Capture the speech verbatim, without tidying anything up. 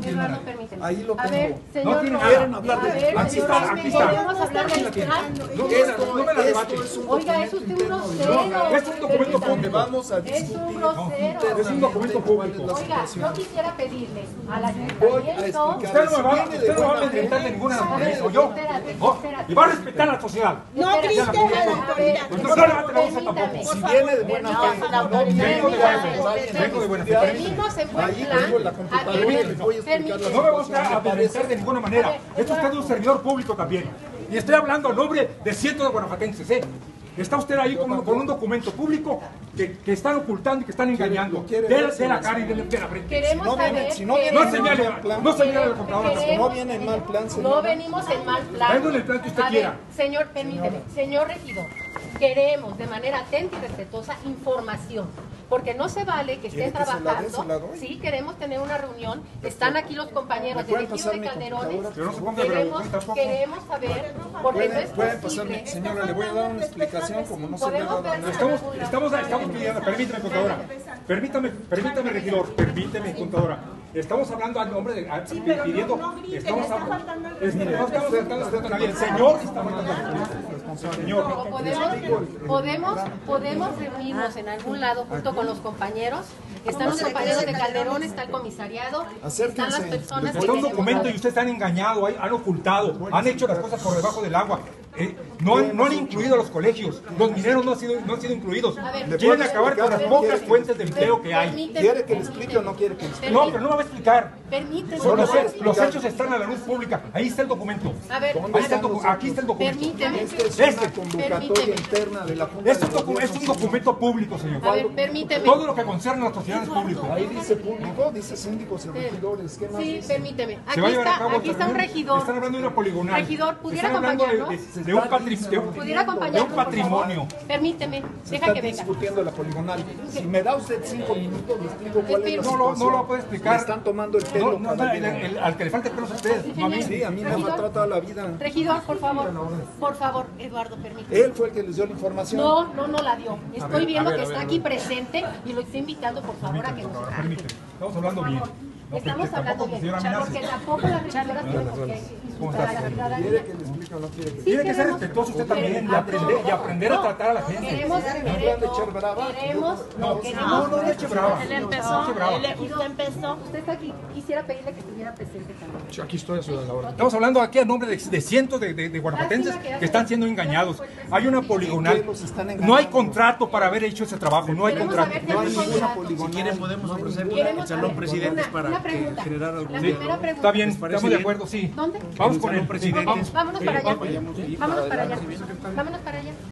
continuar. Eduardo, permíteme. Ahí lo A ver, tengo. señor No tiene Rojas, quieren hablar de a ver, explán. Aquí señor está, Rojas, aquí está. ¿podemos hablar Aquí del la tiene. plan? No, esa, no me la Esto debate. es un Oiga, es usted un documento grosero. interno. Es un documento Permítame. público. Vamos a Es un discutir grosero. Es un documento público. Oiga, yo quisiera pedirle al Voy a ayuntamiento... explicar. Usted no me va, Si viene de usted no va a buena fe, amedrentar de ninguna A ver, manera, o yo. espérate, ¿no? espérate. Y va a respetar a la sociedad. No Espérate. grite a la A ver, autoridad. Pues no, no le va a tener voz permítame. tampoco. Si viene de buena fe, No, la autoridad. Vengo de buena fe. Permítame. Vengo de buena fe. Venimos en buen Ahí plan. tengo la computadora A ver, y les voy a explicar permíteme. No me gusta amedrentar de ninguna manera. A ver, Es usted un servidor público también. Y estoy hablando a nombre de cientos de guanajuatenses, ¿eh? Está usted ahí con un, con un documento público que, que están ocultando y que están engañando. lo quiere De ver, la, de la sí, cara y sí. de, de la frente. Queremos no viene- saber... si no viene- No queremos- señale, no señale la computadora tampoco. queremos- No viene en mal plan, No señora. venimos en mal plan. Vengo en el plan que usted A ver, quiera. señor, permíteme. Señor regidor, queremos de manera atenta y respetuosa información. Porque no se vale que estén ¿Quiere que se la dé? trabajando. ¿Se la doy? Sí, queremos tener una reunión. Están aquí los compañeros ¿Me del pueden ejido pasar de mi Calderones. computadora? Pero no se ponga Queremos, bravo, tampoco. queremos saber, porque no es Pueden, pueden posible. pasarme, señora, le voy a dar una explicación como no se le ha Podemos dado a ver- nadie. Estamos, estamos, estamos pidiendo, permítame, contadora. Permítame, permítame, regidor, permítame, contadora. Estamos hablando al nombre de. a- pidiendo. no grite, estamos le está hablando. faltando el es- No estamos faltando respeto a nadie. El señor está faltando respeto. Señor. O podemos, podemos, podemos reunirnos en algún lado junto con los compañeros. Están los compañeros de Calderón, está el comisariado, están las personas que Está un tenemos. documento y ustedes han engañado, han ocultado, han hecho las cosas por debajo del agua. Eh, no, han, no han incluido a los colegios, los mineros no han sido, no han sido incluidos. A ver, Quieren ¿le acabar puedo con las explicar? pocas fuentes de empleo que hay. Permíteme, ¿Quiere que le explique o no quiere que le explique? No, pero no me va a explicar. Permíteme. Son los, no, los hechos están a la luz pública. Ahí está el documento. A ver, Ahí está el docu- aquí está el documento. permíteme. Esta es Este. una convocatoria Permíteme. interna de la Junta Es de un, docu- Gobierno, es un señor. documento público, señor. A ver, permíteme. Todo lo que concierne a la sociedad es público. Ahí dice público, dice síndicos y regidores. ¿Qué más Sí, dice? permíteme. Se Aquí va a llevar a está, cabo aquí está un reunión. regidor. Están hablando de una poligonal. Regidor, ¿pudiera Están hablando de, acompañarnos? de- de un, patri- de un- ¿Pudiera de acompañarnos, un por favor? patrimonio. Permíteme, Se deja está que venga. discutiendo la poligonal. Si me da usted cinco minutos, le explico cuál es la No lo, situación. no lo puede explicar. Me están tomando el pelo No, no, cada no, el- día. el- al que le falta el pelo es a usted, no a mí. Sí, a mí me ha Regidor. maltratado la vida. Regidor, por favor, por favor, Eduardo, permíteme. Él fue el que les dio la información. No, no, no la dio. Estoy ver, viendo a ver, que a ver, está a aquí ver. presente y lo estoy invitando, por favor, a que nos Contadora, hable. permíteme. Estamos hablando bien. No, Estamos porque hablando tampoco, bien, señora Minasi. porque tampoco las regidoras tenemos que insultar a la ciudadanía. ¿Quiere que le explique o no quiere que le Sí, Tiene que ser queremos- respetuoso usted también y aprender, y aprender a tratar a la gente. Queremos, van a queremos, echar brava? queremos, No, queremos. no, no le eche brava. Él No empezó, eche brava. él- usted empezó. Usted está aquí, quisiera pedirle que estuviera presente también. Sí, aquí estoy a su hora. Estamos hablando aquí a nombre de, de cientos de, de, de guanajuatenses que están siendo engañados. Hay una poligonal. ¿Por qué los están engañando? No hay contrato para haber hecho ese trabajo. No hay Queremos contrato. saber si No hay hay ninguna contrato. poligonal. Si quieren podemos ofrecer Queremos el salón saber. presidentes Una- para una que pregunta. generar algún La diálogo. primera pregunta. Está bien, ¿Les parece estamos de bien? acuerdo, sí. ¿Dónde? Vamos El con salón él. presidentes. Vamos. Vámonos para allá. Vayamos. Vámonos para allá. Vámonos para allá.